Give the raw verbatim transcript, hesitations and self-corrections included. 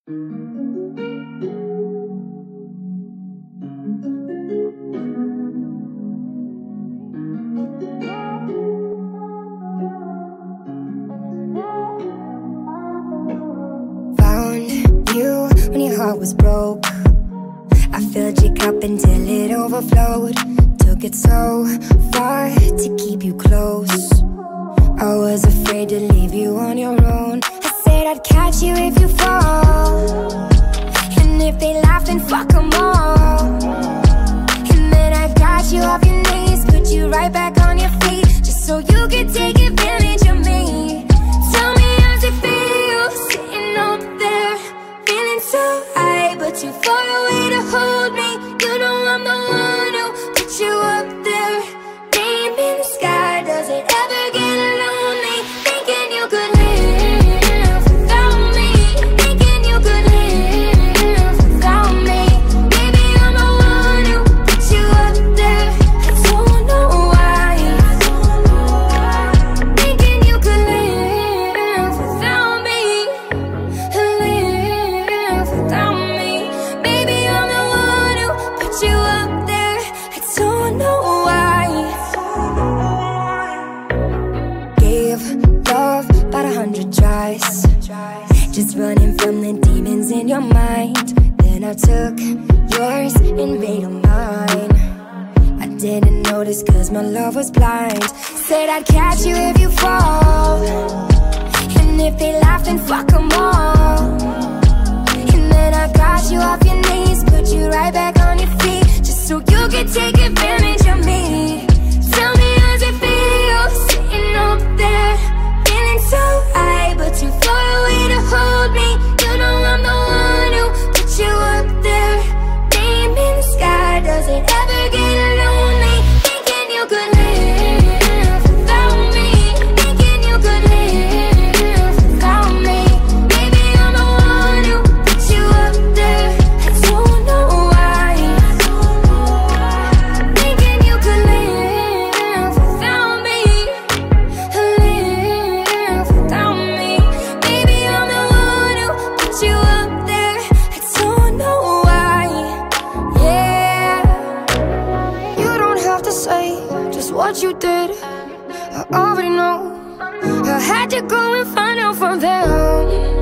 Found you when your heart was broke. I filled your cup until it overflowed. Took it so far to keep you close. I was afraid to leave you on your own. I said I'd catch you if you fall, and if they laugh then fuck them all. And then I got you off your knees, put you right back on your feet, just so you could take advantage of me. Tell me how's it feel, sitting up there, feeling so high, but too far away to hold me. You know I'm the one who put you up there, name in the sky. Does it ever get lonely, thinking you could live without me, thinking you could live without me? Baby, I'm the one who put you up there. I don't know why, thinking you could live without me, live without me. Baby, I'm the one who put you up there. I don't know why. Gave love about a hundred tries, just running from the demons in your mind. Then I took yours and made them mine. I didn't notice cause my love was blind. Said I'd catch you if you fall, and if they laugh then fuck them all. And then I got you off your knees, put you right back on your feet, just so you could take advantage of me. Tell me how's it feel, sitting up there, feeling so high, but too far away to hold me. You know I'm the one who put you up there, name in the sky. Does it ever get lonely, thinking you could live without me, thinking you could live without me? Baby, I'm the one who put you up there. I don't know why, thinking you could live without me, live without me. Baby, I'm the one who put you up there. I don't know why, yeah. You don't have to say just what you did, I already know. I had to go and find out from them.